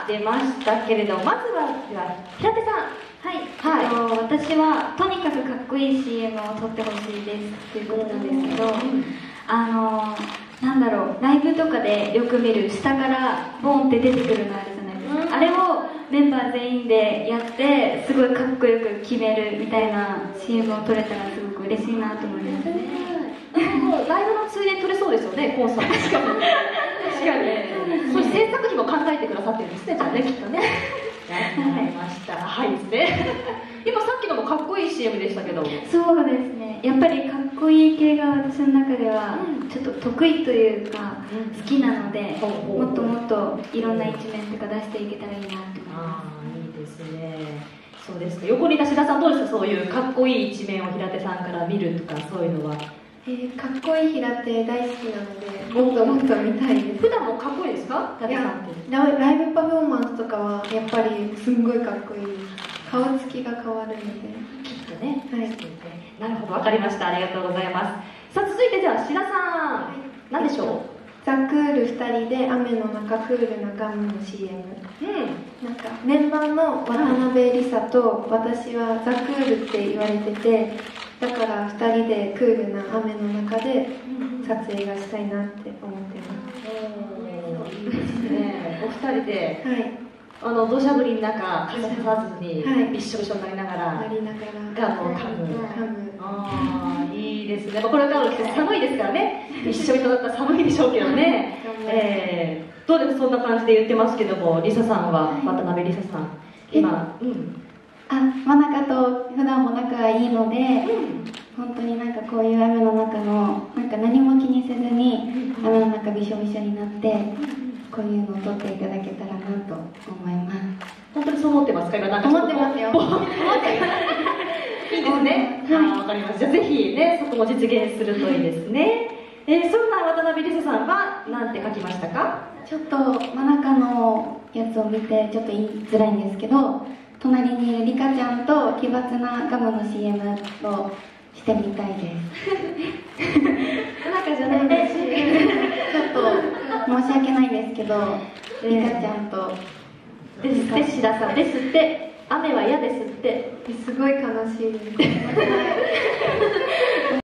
出ましたけれど、まずはでは平手さん。 はい、 はい、 私はとにかくかっこいい CM を撮ってほしいですということなんですけど、なんだろう、ライブとかでよく見る下からボンって出てくるのあるじゃないですか、あれをメンバー全員でやってすごいかっこよく決めるみたいな CM を撮れたらすごく嬉しいなと思います。 ライブのついでに撮れそうですよね、コンサート。確かにね。そういう制作費も考えてくださってるんですね、じゃあね、きっとね。わかりました。はいですね。今さっきのもかっこいい CM でしたけど。 そうですね。やっぱりかっこいい系が私の中ではちょっと得意というか好きなので、もっともっといろんな一面とか出していけたらいいなと思います。 いいですね。そうですか。横にいた志田さんどうですか、そういうかっこいい一面を平手さんから見るとかそういうのは。 かっこいい平手大好きなので、もっともっと見たいです。 普段もかっこいいですか、平手さんって。 ライブパフォーマンスとかはやっぱりすんごいかっこいい。顔つきが変わるので。 きっとね。 はい。 なるほど、わかりました。ありがとうございます。さあ続いてじゃあ志田さん、何でしょう。 ザ・クール2人で雨の中クールなガムの CM。なんかメンバーの渡辺梨沙と私はザ・クールって言われてて、だから2人でクールな雨の中で撮影がしたいなって思ってます。 いいですね。お二人で、 はい、 土砂降りの中傘さずに、はい、びっしょびしょになりながらガムを噛む。いいですね。これからの季節寒いですからね。びっしょびしょだったら寒いでしょうけどね。どうです、そんな感じで言ってますけども、梨沙さんは、渡辺梨沙さん、今、 真中と普段も仲がいいので、本当になんかこういう雨の中のなんか何も気にせずに雨の中びしょびしょになってこういうのを撮っていただけたらなと思います。 本当にそう思ってますか、今なんか。 思ってますよ。 いいですね。わかりました。じゃあぜひね、そこも実現するといいですね。そんな渡辺梨沙さんは何て書きましたか？ ちょっと真中のやつを見てちょっと言いづらいんですけど、隣にいるリカちゃんと奇抜なガムの CM をしてみたいです。真中じゃないですし、ちょっと申し訳ないですけど、リカちゃんとですって、志田さんですって、雨は嫌ですって。 すごい悲しいです。